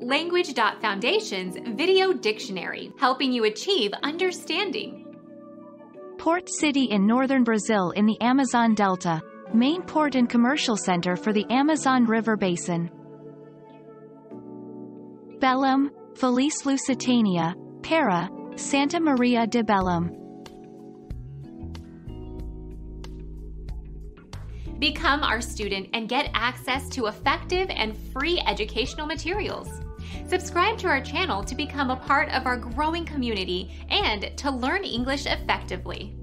Language.Foundation's Video Dictionary, helping you achieve understanding. Port city in northern Brazil in the Amazon Delta. Main port and commercial center for the Amazon River Basin. Belém, Feliz Lusitania, Para, Santa Maria de Belém. Become our student and get access to effective and free educational materials. Subscribe to our channel to become a part of our growing community and to learn English effectively.